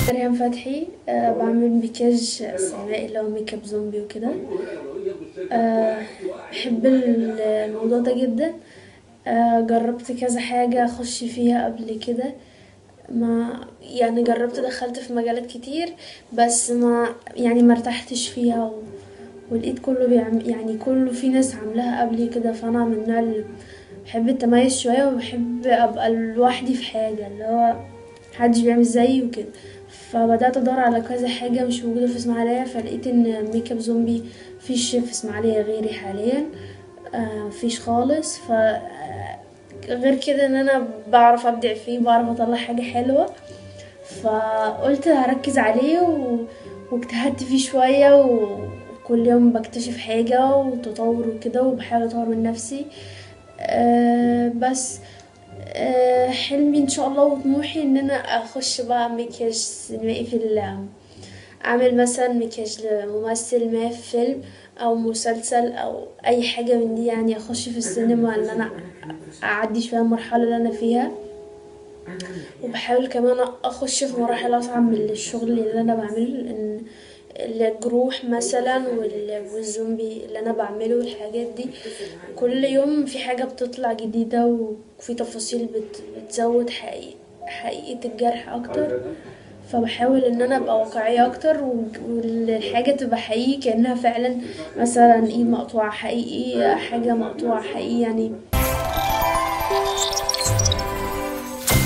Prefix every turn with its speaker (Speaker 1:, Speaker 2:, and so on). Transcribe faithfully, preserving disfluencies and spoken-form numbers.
Speaker 1: مريم فتحي. أه بعمل مكياج سينمائي اللي هو ميك اب زومبي وكده. أه بحب الموضوع ده جدا. أه جربت كذا حاجة اخش فيها قبل كده، ما يعني جربت دخلت في مجالات كتير، بس ما يعني ما ارتحتش فيها و... ولقيت كله بيعمل، يعني كله في ناس عاملاها قبلي كده، فانا من النوع اللي بحب التميز شوية وبحب ابقى لوحدي في حاجة، اللي هو محدش بيعمل زيي وكده. فبدأت ادور على كذا حاجة مش موجودة في اسماعيلية، فلقيت ان ميك اب زومبي فيش في اسماعيلية غيري حاليا. آه مفيش خالص. ف غير كده ان انا بعرف ابدع فيه، بعرف اطلع حاجة حلوة، فقلت هركز عليه و... واجتهدت فيه شوية، وكل يوم بكتشف حاجة وتطور وكده، وبحاول اطور من نفسي. أه بس أه حلمي ان شاء الله وطموحي ان انا اخش بقى مكياج سينمائي في ال اعمل مثلا مكياج لممثل ما في فيلم او مسلسل او اي حاجة من دي، يعني اخش في السينما ان انا اعدي شوية المرحلة اللي انا فيها. وبحاول كمان اخش في مراحل اصعب من الشغل اللي انا بعمله، لان الجروح مثلا وال- والزومبي اللي انا بعمله والحاجات دي كل يوم في حاجة بتطلع جديدة، وفي تفاصيل بت- بتزود حقيقة حقيقة الجرح اكتر. فبحاول ان انا ابقى واقعية اكتر، وج- والحاجة تبقى حقيقي كأنها فعلا مثلا ايد مقطوعة حقيقي، حاجة مقطوعة حقيقي يعني.